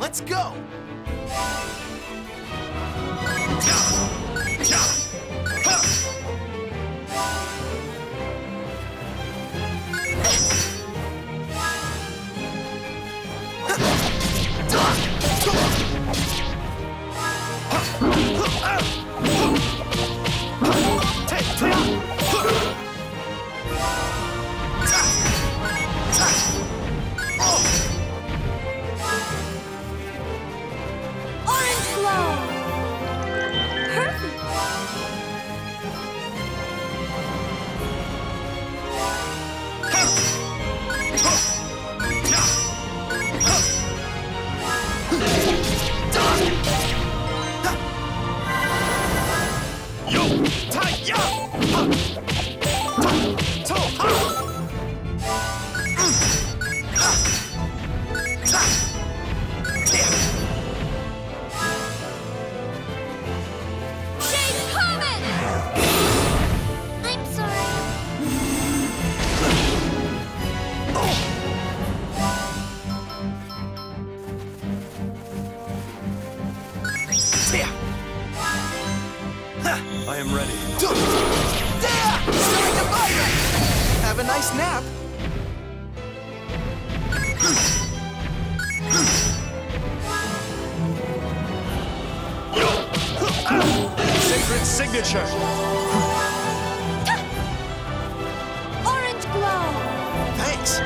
Let's go! I am ready. Have a nice nap. Sacred signature. Orange glow. Thanks.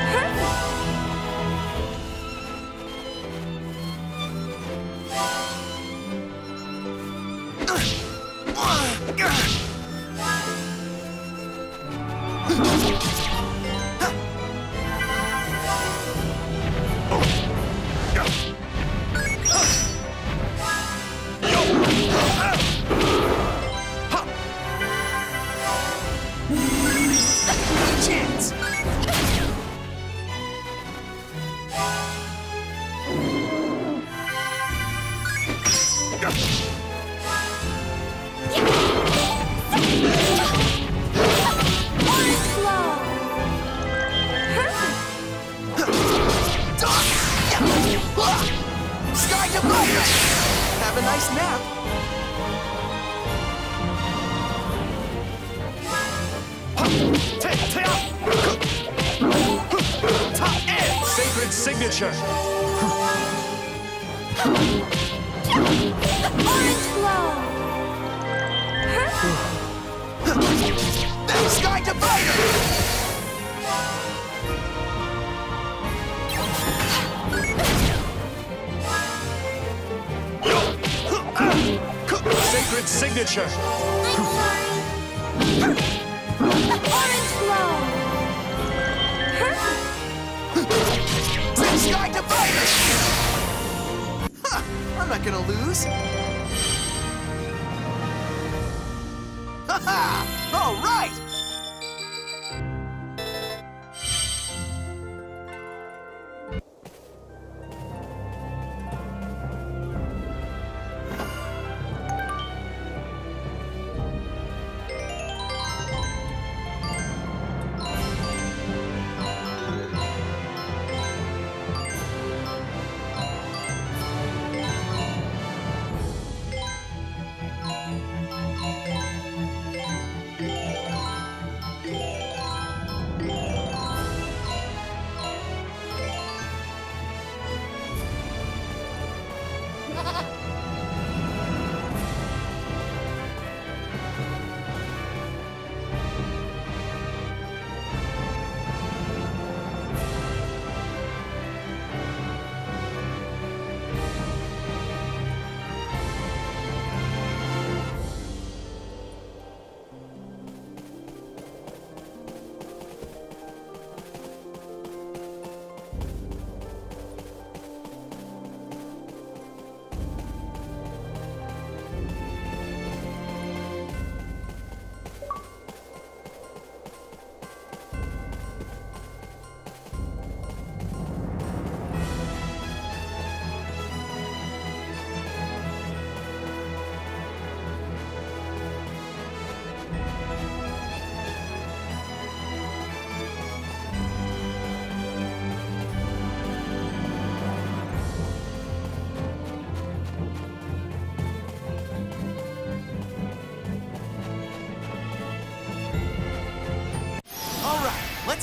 Chance. Sky Divider! Have a nice nap. Sacred signature. Orange glow. Sky Divider! Sacred signature. I'm sorry. Orange glow. Sky Divider! Huh, I'm not gonna lose. Ha-ha! All right!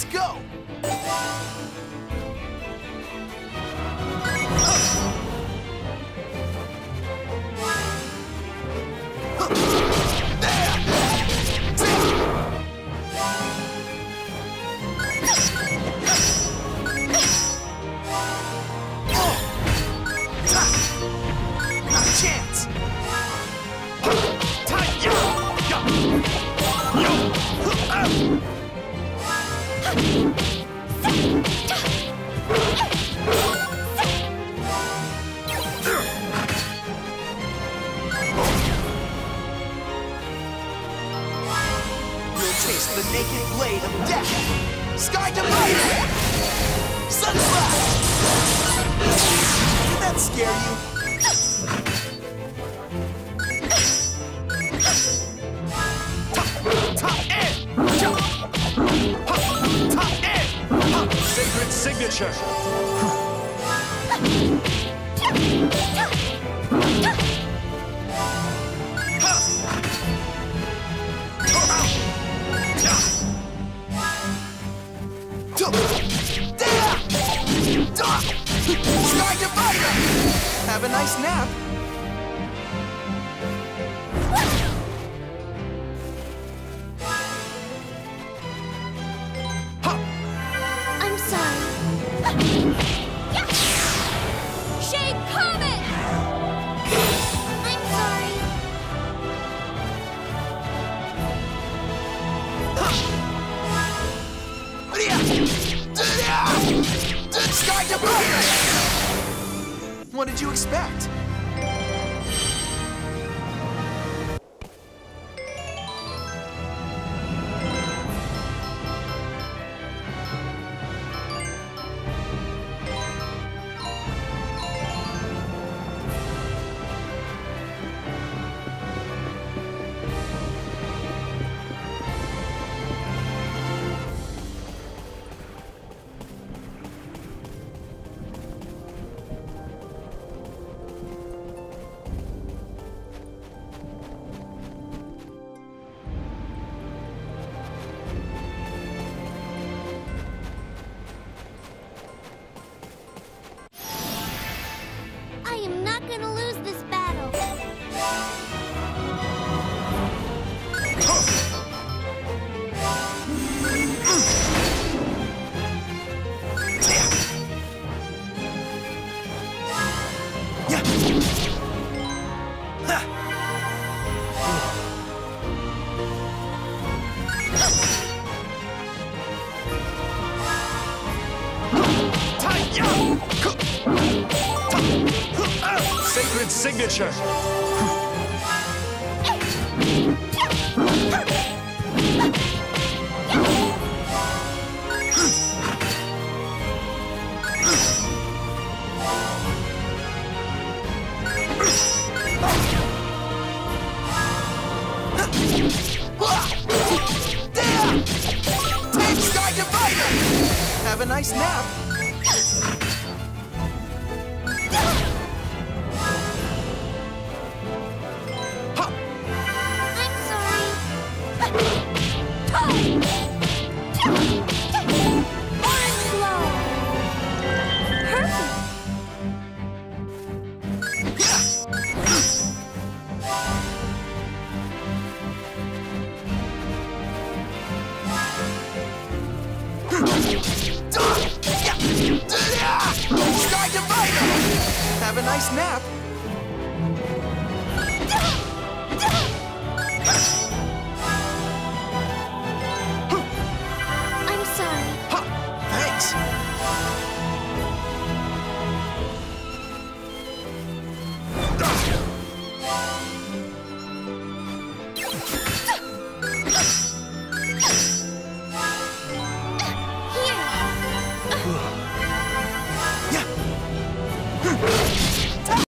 go! Not a chance! You'll taste the naked blade of death! Sky Divider! Sunslap! Did that scare you? Top end! Top end! Sacred signature! Sky Divider! Have a nice nap. I'm sorry. Shade Comet! I'm sorry. Sky Divider! What did you expect? I am not gonna lose this battle. Sacred signature! Take Sky Divider! Have a nice nap. I'm sorry. Orange glow. Perfect. Sky Divider! Have a nice nap.